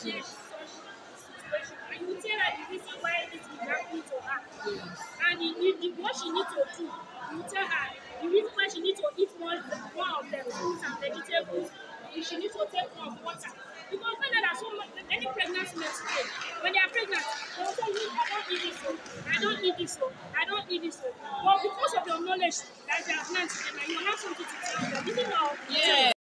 manage such situation, and you tell her the reason why this is happening to her. Yes. And what she needs to do, you tell her the reason why she needs to eat more of the fruits and vegetables, she needs to take more water. Because when there are so much, any pregnancy women today, when they are pregnant, they will tell you, I don't eat this, so I don't eat this, so I don't eat this, so. But because of your knowledge that you have learned, you have something to tell them. This is how. Yeah.